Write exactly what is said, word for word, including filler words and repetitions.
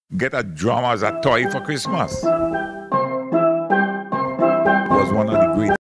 get a drum as a toy for Christmas. Was one of the great